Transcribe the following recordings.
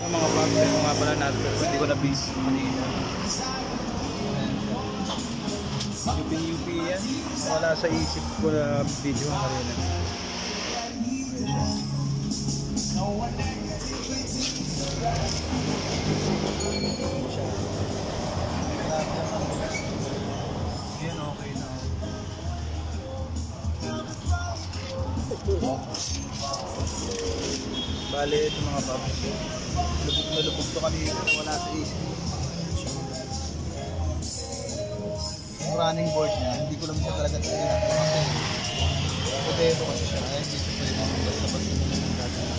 Mga paps, yung mga pala natin pero hindi ko na busy kanina. UP yan. Wala sa isip ko na video ng kanina. Yan, okay na. Bale, ito mga paps. Lubog na lubog to kanina. Wala sa isip. Yung running board niya, hindi ko lang siya talaga tinignan kasi potato kasi siya. Ay, hindi siya pwede tapos yung mga gagawin.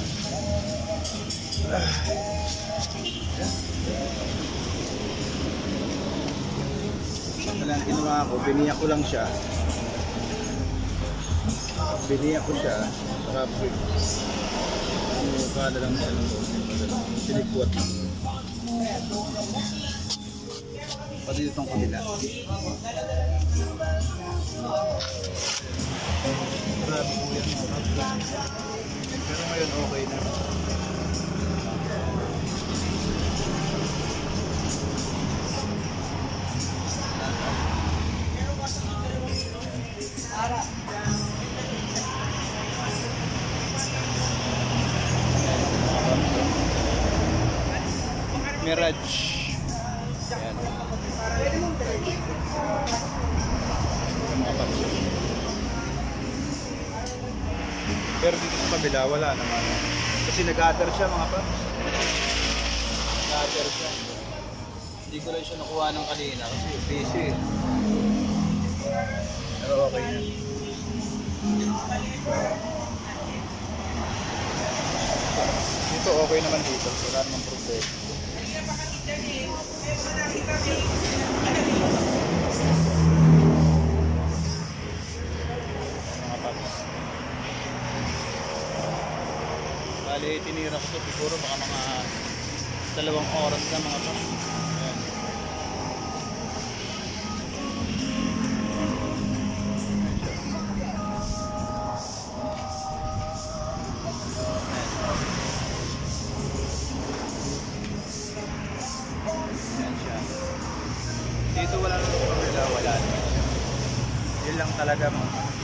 Ang ginawa ko, biniyak ko lang siya. Biniyak ko siya sa fabric. Kala lang siya ng silikot. Pati itong kabila. Grabe po yan. Pero ngayon okay na. Mirage. Ayan. Pero dito sa kabila wala naman. Kasi nag-gather siya mga paps. Nag-gather siya. Hindi ko lang siya nakuha ng kanina kasi busy. Pero okay yan. Dito okay naman dito. Wala namang problema. Mga paps. Bali, tinira ko ito siguro baka mga 2 oras na mga paps. Ayan. Dito wala nang kabila, wala. Yun lang talaga mo.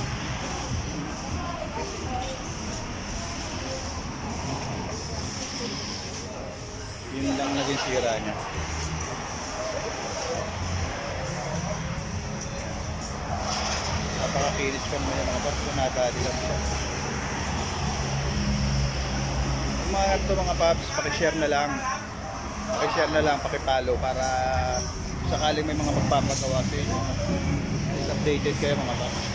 Yun lang naging sira niya. Napaka-kinis pa naman yung mga paps, nadali lang siya. Yung mga ito mga paps, pakishare na lang. Pakishare na lang, pakipalo para sakaling may mga magpapagawa sa inyo. Updated kayo mga paps.